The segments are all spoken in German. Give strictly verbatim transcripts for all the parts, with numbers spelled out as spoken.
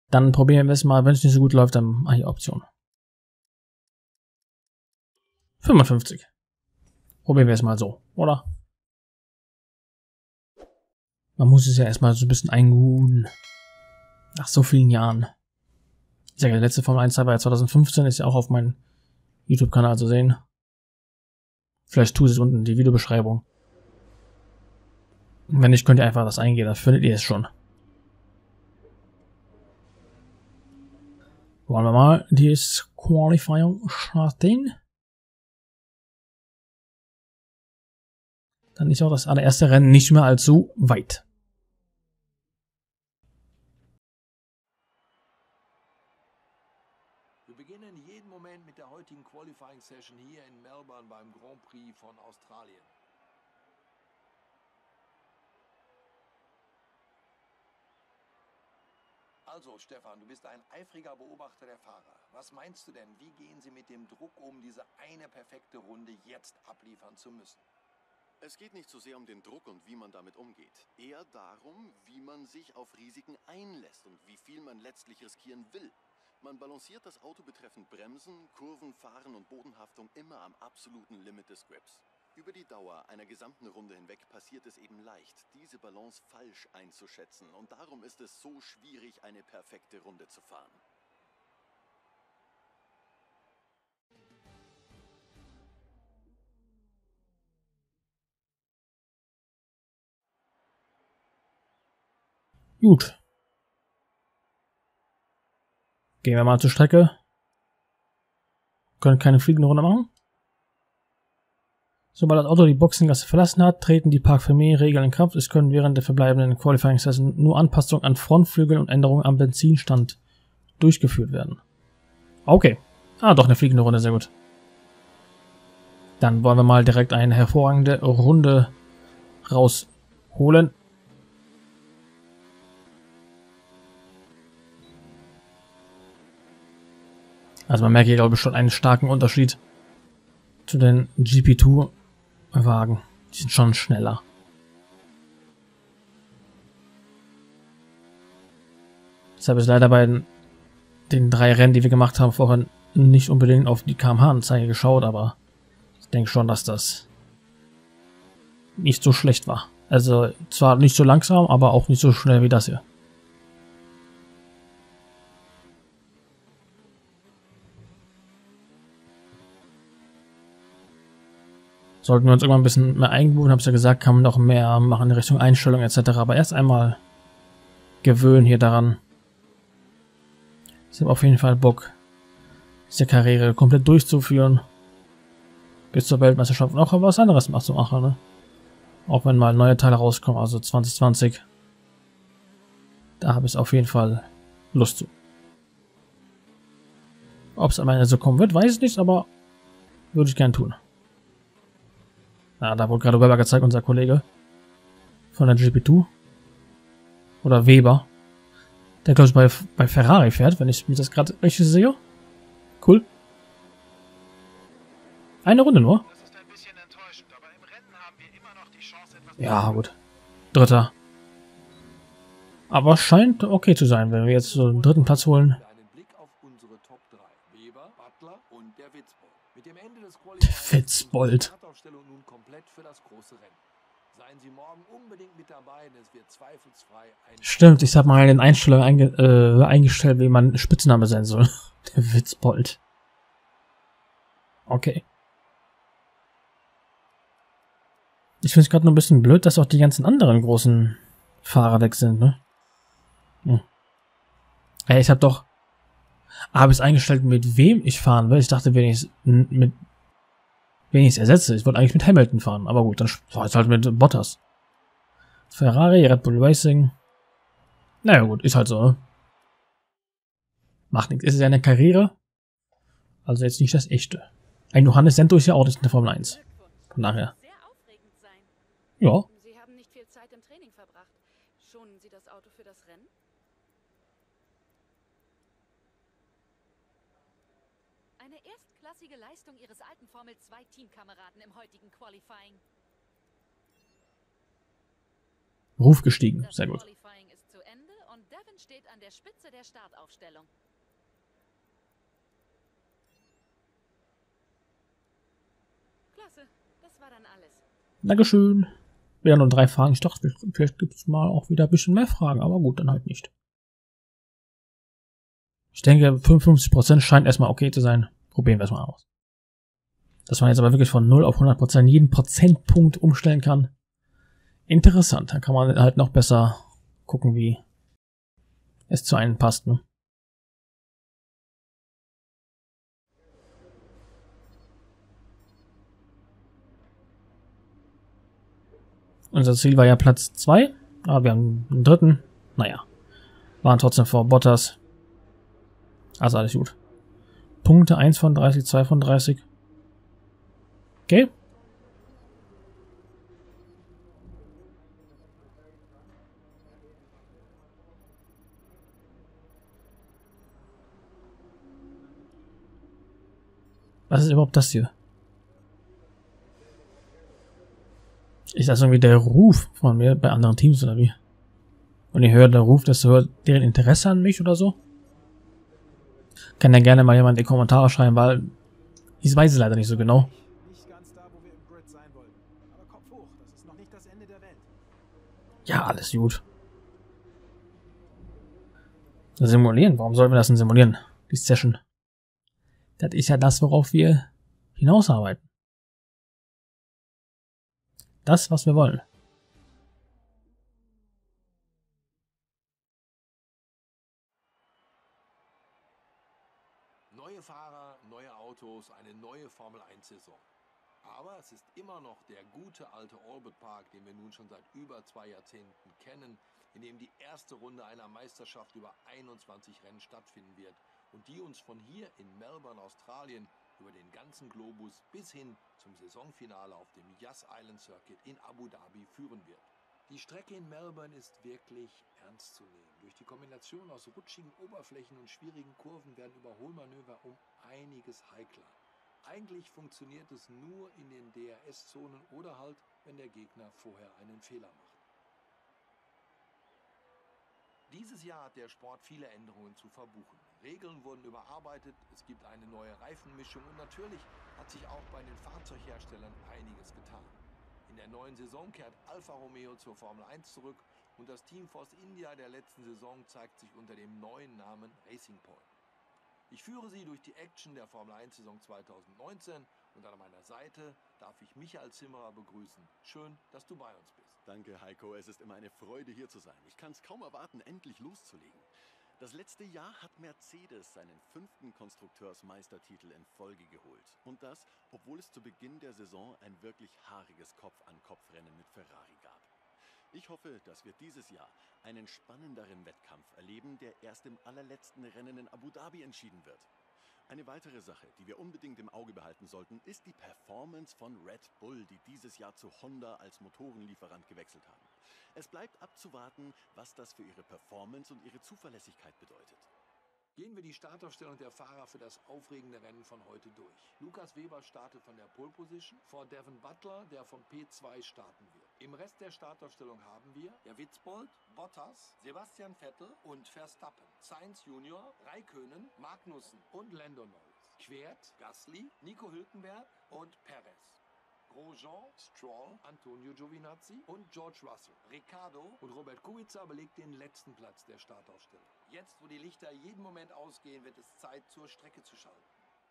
Dann probieren wir es mal, wenn es nicht so gut läuft, dann mache ich Option. fünfundfünfzig. Probieren wir es mal so, oder? Man muss es ja erstmal so ein bisschen einguden. Nach so vielen Jahren. Ich sage, der letzte Formel eins war ja zwanzig fünfzehn, ist ja auch auf meinem YouTube-Kanal zu sehen. Vielleicht tue ich es unten in die Videobeschreibung. Wenn nicht, könnt ihr einfach das eingehen, dann findet ihr es schon. Wollen wir mal die Qualifying starten. Dann ist auch das allererste Rennen nicht mehr allzu weit. Wir beginnen jeden Moment mit der heutigen Qualifying Session hier in Melbourne beim Grand Prix von Australien. Also Stefan, du bist ein eifriger Beobachter der Fahrer. Was meinst du denn, wie gehen sie mit dem Druck um, diese eine perfekte Runde jetzt abliefern zu müssen? Es geht nicht so sehr um den Druck und wie man damit umgeht. Eher darum, wie man sich auf Risiken einlässt und wie viel man letztlich riskieren will. Man balanciert das Auto betreffend Bremsen, Kurven, Fahren und Bodenhaftung immer am absoluten Limit des Grips. Über die Dauer einer gesamten Runde hinweg passiert es eben leicht, diese Balance falsch einzuschätzen. Und darum ist es so schwierig, eine perfekte Runde zu fahren. Gut. Gehen wir mal zur Strecke. Können keine fliegende Runde machen. Sobald das Auto die Boxengasse verlassen hat, treten die Parc-Fermé-Regeln in Kraft. Es können während der verbleibenden Qualifying-Session nur Anpassungen an Frontflügeln und Änderungen am Benzinstand durchgeführt werden. Okay. Ah, doch eine fliegende Runde, sehr gut. Dann wollen wir mal direkt eine hervorragende Runde rausholen. Also man merkt hier, glaube ich, schon einen starken Unterschied zu den G P zwei Wagen. Die sind schon schneller. Deshalb ist leider bei den, den drei Rennen, die wir gemacht haben, vorhin nicht unbedingt auf die K M H-Anzeige geschaut, aber ich denke schon, dass das nicht so schlecht war. Also zwar nicht so langsam, aber auch nicht so schnell wie das hier. Sollten wir uns irgendwann ein bisschen mehr eingebuchen, habe ich ja gesagt, kann man noch mehr machen in Richtung Einstellung et cetera. Aber erst einmal gewöhnen hier daran. Ich habe auf jeden Fall Bock, diese Karriere komplett durchzuführen. Bis zur Weltmeisterschaft und auch was anderes mal zu machen, ne? Auch wenn mal neue Teile rauskommen, also zwanzig zwanzig. Da habe ich auf jeden Fall Lust zu. Ob es am Ende so kommen wird, weiß ich nicht, aber würde ich gern tun. Ja, da wurde gerade Weber gezeigt, unser Kollege von der G P zwei. Oder Weber. Der, glaube ich, bei, bei Ferrari fährt, wenn ich mich das gerade richtig sehe. Cool. Eine Runde nur. Das ist ein bisschen enttäuschend, aber im Rennen haben wir immer noch die Chance, etwas Ja, gut. Dritter. Aber scheint okay zu sein, wenn wir jetzt so einen dritten Platz holen. Einen Blick auf unsere Top drei. Weber, Butler und der Witzbold. Mit dem Ende des Der Witzbold. Startaufstellung nun komplett für das große Rennen. Seien Sie morgen unbedingt mit dabei, denn es wird zweifelsfrei ein... Stimmt, ich habe mal in den Einstellungen einge äh, eingestellt, wie man Spitzname sein soll. Der Witzbold. Okay. Ich finde es gerade nur ein bisschen blöd, dass auch die ganzen anderen großen Fahrer weg sind, ne? Hm. Ey, ich habe doch... Habe es eingestellt, mit wem ich fahren will. Ich dachte, wenn ich es mit... Wenn ich es ersetze. Ich wollte eigentlich mit Hamilton fahren. Aber gut, dann fahre ich halt mit Bottas. Ferrari, Red Bull Racing. Naja gut, ist halt so, ne? Macht nichts. Ist ja eine Karriere. Also jetzt nicht das echte. Ein Johannes Sento ist ja auch nicht in der Formel eins. Von daher. Sehr aufregend sein. Ja. Sie haben nicht viel Zeit im Training verbracht. Schonen Sie das Auto für das Rennen? Eine erstklassige Leistung Ihres alten Formel zwei Teamkameraden im heutigen Qualifying. Ruf gestiegen. Das Sehr gut. Qualifying ist zu Ende und Devin steht an der Spitze der Startaufstellung. Klasse, das war dann alles. Dankeschön. Wieder nur drei Fragen. Ich dachte, vielleicht gibt es mal auch wieder ein bisschen mehr Fragen, aber gut, dann halt nicht. Ich denke, fünfundfünfzig Prozent scheint erstmal okay zu sein. Probieren wir es mal aus. Dass man jetzt aber wirklich von null auf hundert Prozent jeden Prozentpunkt umstellen kann. Interessant. Dann kann man halt noch besser gucken, wie es zu einem passt, ne? Unser Ziel war ja Platz zwei, aber wir haben einen dritten. Naja, waren trotzdem vor Bottas. Also alles gut. Punkte eins von dreißig, zwei von dreißig. Okay. Was ist überhaupt das hier? Ist das irgendwie der Ruf von mir bei anderen Teams oder wie? Und je höher der Ruf, desto höher deren Interesse an mich oder so? Kann ja gerne mal jemand in die Kommentare schreiben, weil ich weiß es leider nicht so genau. Nicht ganz da, wo wir im Grid sein wollten. Aber Kopf hoch, das ist noch nicht das Ende der Welt. Ja, alles gut. Simulieren? Warum sollen wir das denn simulieren? Die Session. Das ist ja das, worauf wir hinausarbeiten. Das, was wir wollen. Neue Fahrer, neue Autos, eine neue Formel eins Saison. Aber es ist immer noch der gute alte Orbit Park, den wir nun schon seit über zwei Jahrzehnten kennen, in dem die erste Runde einer Meisterschaft über einundzwanzig Rennen stattfinden wird und die uns von hier in Melbourne, Australien, über den ganzen Globus bis hin zum Saisonfinale auf dem Yas Island Circuit in Abu Dhabi führen wird. Die Strecke in Melbourne ist wirklich ernst zu nehmen. Durch die Kombination aus rutschigen Oberflächen und schwierigen Kurven werden Überholmanöver um einiges heikler. Eigentlich funktioniert es nur in den D R S-Zonen oder halt, wenn der Gegner vorher einen Fehler macht. Dieses Jahr hat der Sport viele Änderungen zu verbuchen. Regeln wurden überarbeitet, es gibt eine neue Reifenmischung und natürlich hat sich auch bei den Fahrzeugherstellern einiges getan. In der neuen Saison kehrt Alfa Romeo zur Formel eins zurück und das Team Force India der letzten Saison zeigt sich unter dem neuen Namen Racing Point. Ich führe Sie durch die Action der Formel eins Saison zweitausendneunzehn und an meiner Seite darf ich Michael Zimmerer begrüßen. Schön, dass du bei uns bist. Danke, Heiko. Es ist immer eine Freude, hier zu sein. Ich kann es kaum erwarten, endlich loszulegen. Das letzte Jahr hat Mercedes seinen fünften Konstrukteursmeistertitel in Folge geholt. Und das, obwohl es zu Beginn der Saison ein wirklich haariges Kopf-an-Kopf-Rennen mit Ferrari gab. Ich hoffe, dass wir dieses Jahr einen spannenderen Wettkampf erleben, der erst im allerletzten Rennen in Abu Dhabi entschieden wird. Eine weitere Sache, die wir unbedingt im Auge behalten sollten, ist die Performance von Red Bull, die dieses Jahr zu Honda als Motorenlieferant gewechselt haben. Es bleibt abzuwarten, was das für ihre Performance und ihre Zuverlässigkeit bedeutet. Gehen wir die Startaufstellung der Fahrer für das aufregende Rennen von heute durch. Lukas Weber startet von der Pole Position vor Devin Butler, der vom P zwei starten wird. Im Rest der Startaufstellung haben wir der Witzbold, Bottas, Sebastian Vettel und Verstappen, Sainz Junior, Räikkönen, Magnussen und Lando Norris. Quert, Gasly, Nico Hülkenberg und Perez. Grosjean, Stroll, Antonio Giovinazzi und George Russell. Ricciardo und Robert Kubica belegt den letzten Platz der Startaufstellung. Jetzt, wo die Lichter jeden Moment ausgehen, wird es Zeit, zur Strecke zu schalten.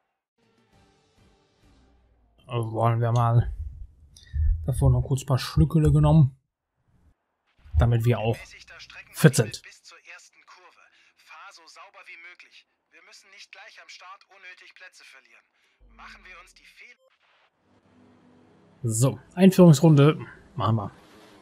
Also wollen wir mal davor noch kurz ein paar Schlückele genommen, damit wir auch fit sind. Bis zur ersten Kurve. Fahr so sauber wie möglich. Wir müssen nicht gleich am Start unnötig Plätze verlieren. Machen wir uns die Fehler. So, Einführungsrunde machen wir.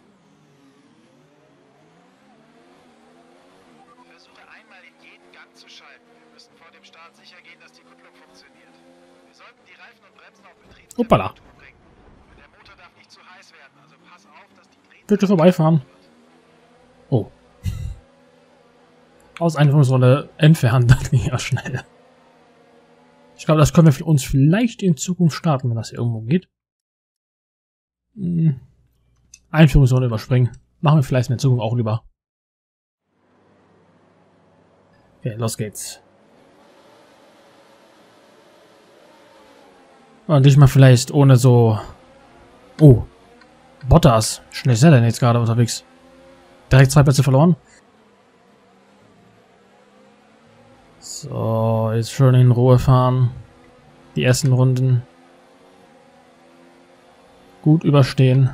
Versuche einmal in jeden Gang zu schalten. Wir müssen vor dem Start sicher gehen, dass die Kupplung funktioniert. Wir sollten die Reifen und Bremsen auf Betriebstemperatur bringen. Der Motor darf nicht zu heiß werden, also pass auf, dass die Drehzahl Bitte vorbeifahren. Oh. Aus Einführungsrunde entfernen, das ging ja schnell. Ich glaube, das können wir für uns vielleicht in Zukunft starten, wenn das hier irgendwo geht. Hm. Einführungsrunde überspringen. Machen wir vielleicht in der Zukunft auch lieber. Okay, los geht's. Und diesmal vielleicht ohne so... Oh. Bottas. Schnell ist er denn jetzt gerade unterwegs? Direkt zwei Plätze verloren. So, jetzt schön in Ruhe fahren. Die ersten Runden gut überstehen.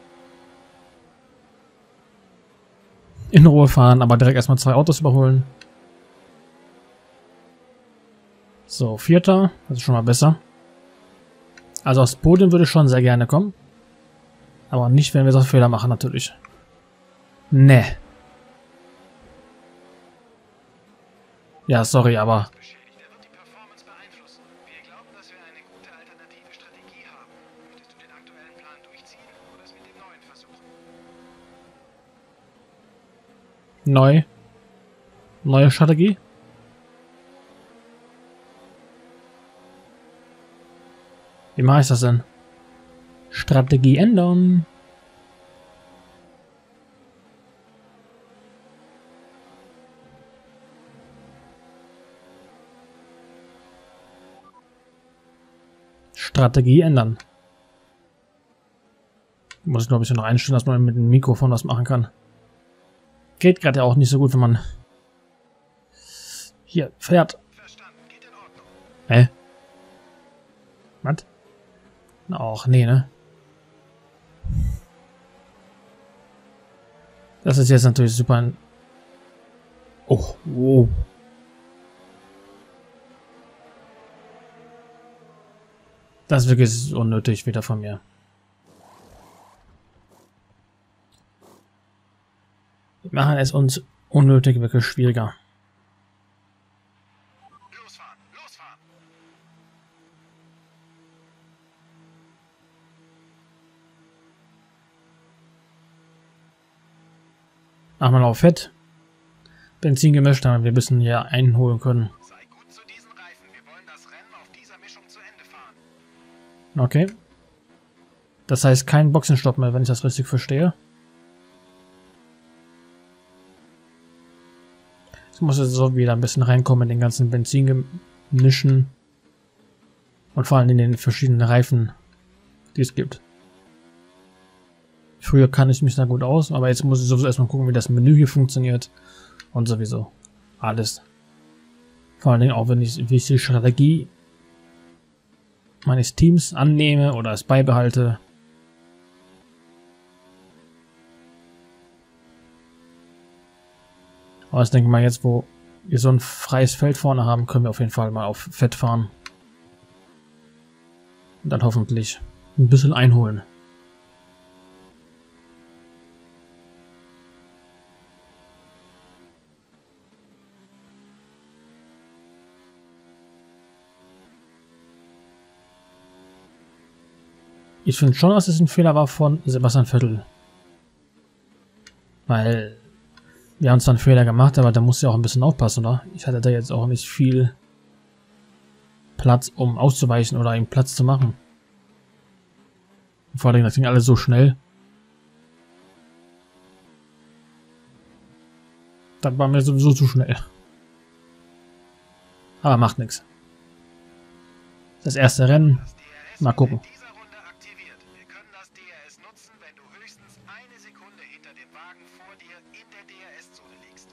In Ruhe fahren, aber direkt erstmal zwei Autos überholen. So, Vierter. Das ist schon mal besser. Also aufs Podium würde ich schon sehr gerne kommen. Aber nicht, wenn wir so Fehler machen, natürlich. Ne. Ja, sorry, aber... Der wird die Performance beeinflussen. Wir glauben, dass wir eine gute alternative Strategie haben. Möchtest du den aktuellen Plan durchziehen oder es mit dem neuen versuchen? Neu. Neue Strategie. Wie mache ich das denn? Strategie ändern. Strategie ändern. Muss ich glaube ich noch einstellen, dass man mit dem Mikrofon was machen kann. Geht gerade ja auch nicht so gut, wenn man hier fährt. Verstanden, geht in Ordnung. Hä? Was? Ach, nee, ne? Das ist jetzt natürlich super. Oh, wow. Das ist wirklich unnötig wieder von mir. Wir machen es uns unnötig wirklich schwieriger. Losfahren, losfahren. Machen wir noch Fett. Benzin gemischt, damit wir ein bisschen hier einholen können. Sei gut zu diesen Reifen. Wir wollen das Rennen auf dieser Mischung zu Ende fahren. Okay. Das heißt kein Boxenstopp mehr, wenn ich das richtig verstehe. Ich muss jetzt so wieder ein bisschen reinkommen in den ganzen Benzingemischen. Und vor allem in den verschiedenen Reifen, die es gibt. Früher kann ich mich da gut aus, aber jetzt muss ich sowieso erstmal gucken, wie das Menü hier funktioniert. Und sowieso alles. Vor allen Dingen auch, wenn ich, wie ich die Strategie meines Teams annehme oder es beibehalte. Aber ich denke mal, jetzt wo wir so ein freies Feld vorne haben, können wir auf jeden Fall mal auf Fett fahren. Und dann hoffentlich ein bisschen einholen. Ich finde schon, dass es ein Fehler war von Sebastian Vettel. Weil wir haben zwar einen Fehler gemacht, aber da muss ja auch ein bisschen aufpassen, oder? Ich hatte da jetzt auch nicht viel Platz, um auszuweichen oder ihm Platz zu machen. Und vor allem, das ging alles so schnell. Das war mir sowieso zu schnell. Aber macht nichts. Das erste Rennen. Mal gucken. Wir können das D R S nutzen, wenn du höchstens eine Sekunde hinter dem Wagen vor dir in der D R S-Zone liegst.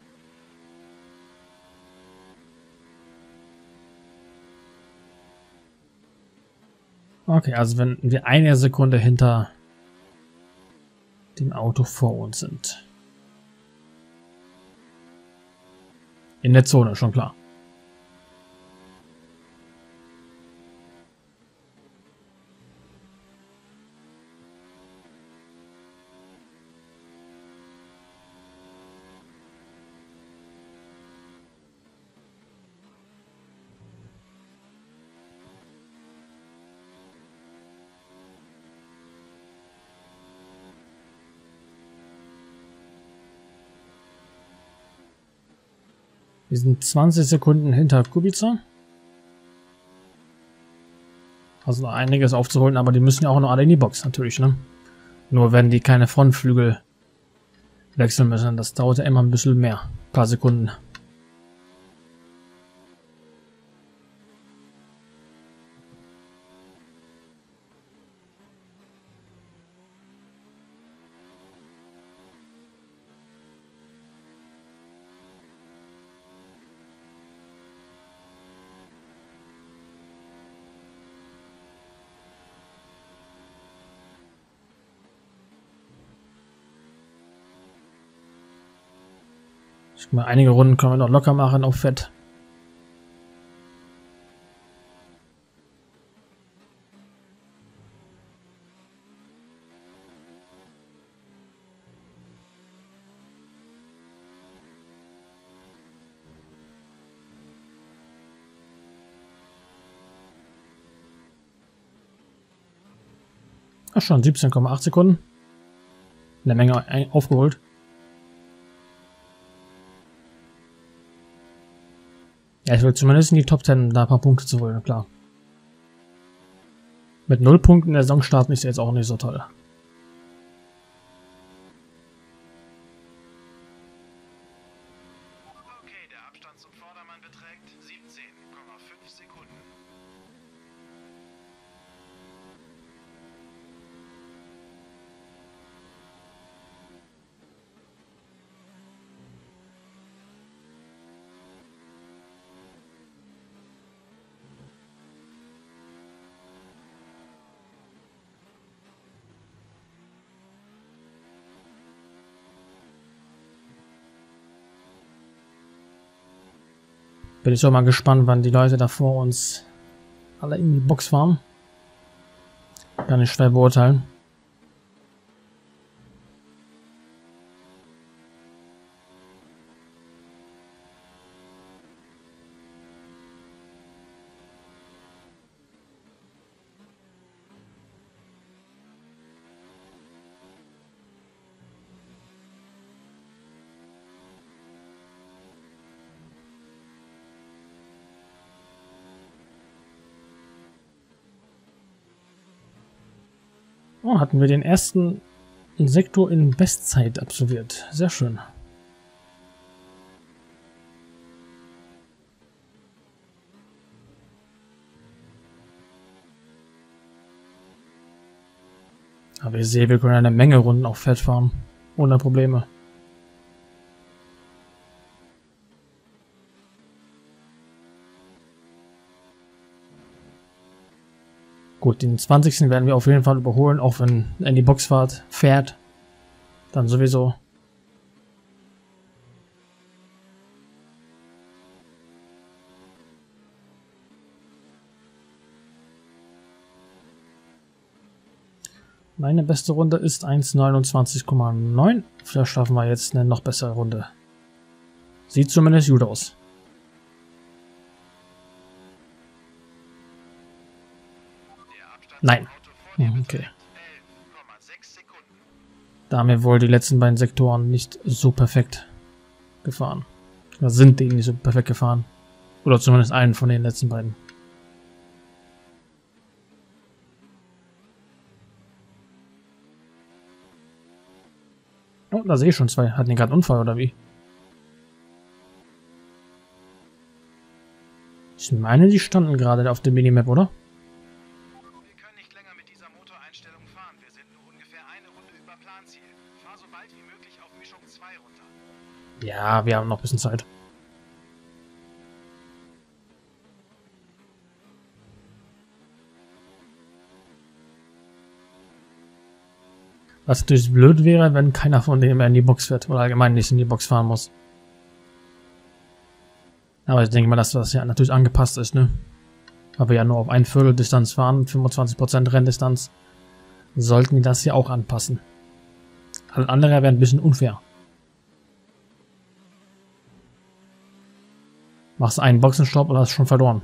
Okay, also wenn wir eine Sekunde hinter dem Auto vor uns sind. In der Zone, schon klar. Wir sind zwanzig Sekunden hinter Kubica. Also noch einiges aufzuholen, aber die müssen ja auch noch alle in die Box, natürlich, ne? Nur werden die keine Frontflügel wechseln müssen. Das dauert ja immer ein bisschen mehr. Ein paar Sekunden. Ich meine, einige Runden können wir noch locker machen auf Fett. Ach schon, siebzehn Komma acht Sekunden. Eine Menge ein- aufgeholt. Ja, ich will zumindest in die Top zehn da ein paar Punkte zu holen, klar. Mit null Punkten in der Saison starten ist jetzt auch nicht so toll. Okay, der Abstand zum Vordermann beträgt siebzehn Komma fünf Sekunden. Bin ich auch mal gespannt, wann die Leute da vor uns alle in die Box fahren. Kann ich schwer beurteilen. Oh, hatten wir den ersten Sektor in Bestzeit absolviert. Sehr schön. Aber ich sehe, wir können eine Menge Runden auf Fett fahren. Ohne Probleme. Gut, den zwanzigsten werden wir auf jeden Fall überholen, auch wenn er in die Boxfahrt fährt. Dann sowieso. Meine beste Runde ist eins neunundzwanzig Komma neun. Vielleicht schaffen wir jetzt eine noch bessere Runde. Sieht zumindest gut aus. Nein. Okay. Da haben wir wohl die letzten beiden Sektoren nicht so perfekt gefahren. Oder sind die nicht so perfekt gefahren. Oder zumindest einen von den letzten beiden. Oh, da sehe ich schon zwei. Hatten die gerade einen Unfall oder wie? Ich meine, die standen gerade auf der Minimap, oder? Wir können nicht länger mit dieser Motoreinstellung fahren. Wir sind nur ungefähr eine Runde über Planziel. Fahr so bald wie möglich auf Mischung zwei runter. Ja, wir haben noch ein bisschen Zeit. Was natürlich blöd wäre, wenn keiner von denen mehr in die Box fährt oder allgemein nicht in die Box fahren muss. Aber ich denke mal, dass das ja natürlich angepasst ist, ne? Weil wir ja nur auf ein Viertel Distanz fahren, fünfundzwanzig Prozent Renndistanz, sollten die das ja auch anpassen. Alles andere wäre ein bisschen unfair. Machst einen Boxenstopp und hast schon verloren.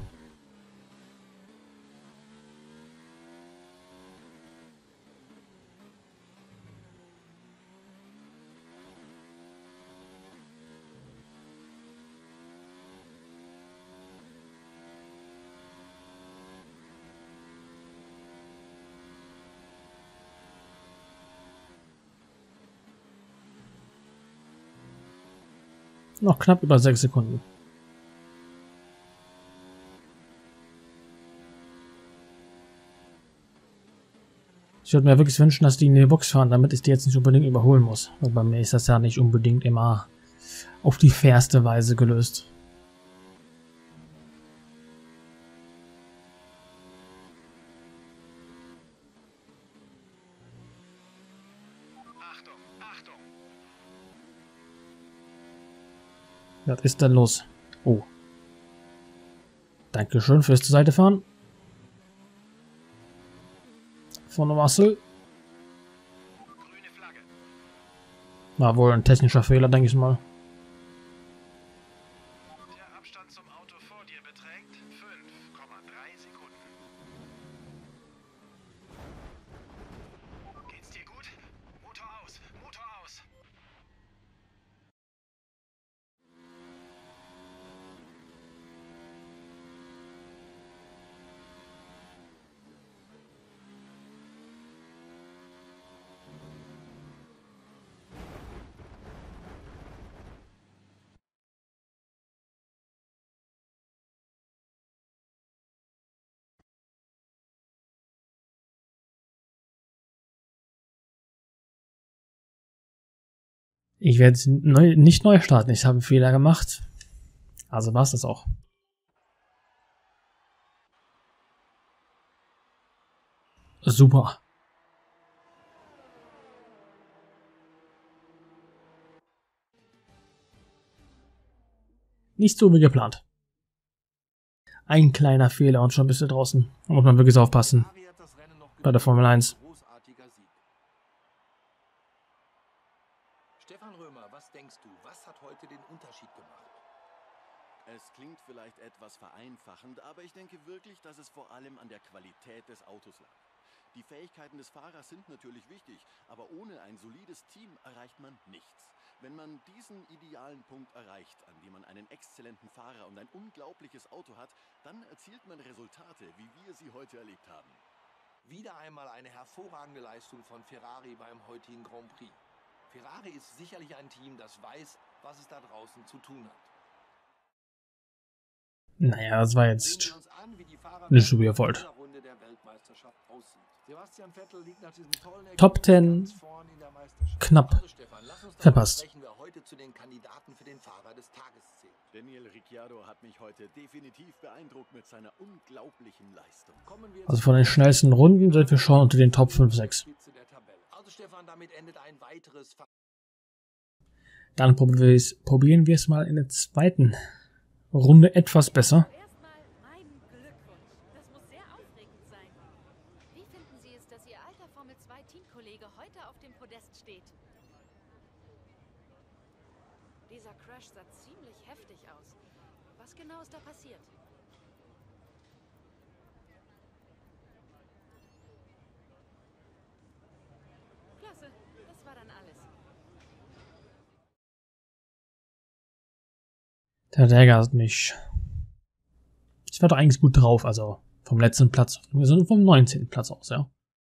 Noch knapp über sechs Sekunden. Ich würde mir wirklich wünschen, dass die in die Box fahren, damit ich die jetzt nicht unbedingt überholen muss. Weil bei mir ist das ja nicht unbedingt immer auf die fairste Weise gelöst. Achtung, Achtung! Was ist denn los? Oh. Dankeschön fürs zur Seite fahren. Von Marcel. Grüne Flagge. War wohl ein technischer Fehler, denke ich mal. Der Abstand zum Auto vor dir beträgt fünf Komma drei Sekunden. Geht's dir gut? Motor aus, Motor aus. Ich werde neu, nicht neu starten. Ich habe einen Fehler gemacht. Also war es das auch. Super. Nicht so wie geplant. Ein kleiner Fehler und schon bist du draußen. Da muss man wirklich aufpassen. Bei der Formel eins. Stefan Römer, was denkst du, was hat heute den Unterschied gemacht? Es klingt vielleicht etwas vereinfachend, aber ich denke wirklich, dass es vor allem an der Qualität des Autos lag. Die Fähigkeiten des Fahrers sind natürlich wichtig, aber ohne ein solides Team erreicht man nichts. Wenn man diesen idealen Punkt erreicht, an dem man einen exzellenten Fahrer und ein unglaubliches Auto hat, dann erzielt man Resultate, wie wir sie heute erlebt haben. Wieder einmal eine hervorragende Leistung von Ferrari beim heutigen Grand Prix. Ferrari ist sicherlich ein Team, das weiß, was es da draußen zu tun hat. Naja, das war jetzt nicht so wie ihr wollt. Top zehn knapp verpasst. Daniel Ricciardo hat mich heute definitiv beeindruckt mit seiner unglaublichen Leistung. Also von den schnellsten Runden sind wir schon unter den Top fünf, sechs. Dann probieren wir es mal in der zweiten Runde etwas besser. Erstmal meinen Glückwunsch. Das muss sehr aufregend sein. Wie finden Sie es, dass Ihr alter Formel zwei Teamkollege heute auf dem Podest steht? Dieser Crash sah ziemlich heftig aus. Was genau ist da passiert? Klasse, das war dann alles. Der ärgert mich. Ich war doch eigentlich gut drauf, also vom letzten Platz. Wir sind vom neunzehnten Platz aus, ja.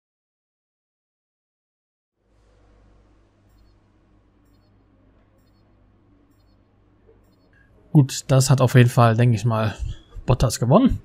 Gut, das hat auf jeden Fall, denke ich mal, Bottas gewonnen.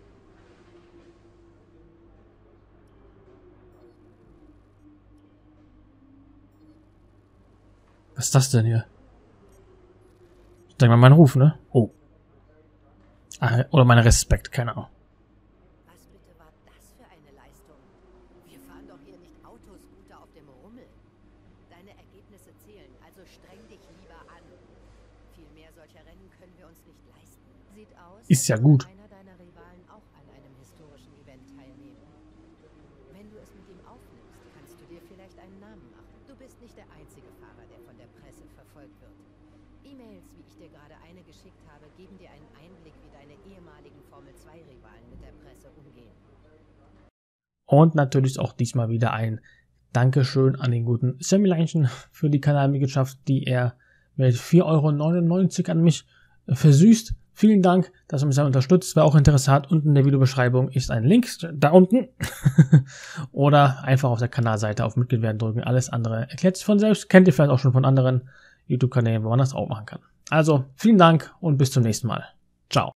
Was ist das denn hier? Ich denke mal, mein Ruf, ne? Oh. Ah, oder mein Respekt, keine Ahnung. Was bitte war das für eine Leistung? Wir fahren doch hier nicht Autoscooter auf dem Rummel. Deine Ergebnisse zählen, also streng dich lieber an. Viel mehr solcher Rennen können wir uns nicht leisten. Sieht aus, Ist ja gut. als würde einer deiner Rivalen auch an einem historischen Event teilnehmen. Wenn du es mit ihm aufnimmst, kannst du dir vielleicht einen Namen machen. Du bist nicht der einzige Fahrer, der von der Presse verfolgt wird. E-Mails, wie ich dir gerade eine geschickt habe, geben dir einen Einblick, wie deine ehemaligen Formel zwei Rivalen mit der Presse umgehen. Und natürlich auch diesmal wieder ein Dankeschön an den guten Sammyleinchen für die Kanalmitgliedschaft, die er mit vier Euro neunundneunzig an mich versüßt. Vielen Dank, dass ihr mich sehr unterstützt. Wer auch Interesse hat, unten in der Videobeschreibung ist ein Link, da unten. Oder einfach auf der Kanalseite auf Mitglied werden drücken. Alles andere erklärt sich von selbst. Kennt ihr vielleicht auch schon von anderen YouTube-Kanälen, wo man das auch machen kann. Also, vielen Dank und bis zum nächsten Mal. Ciao.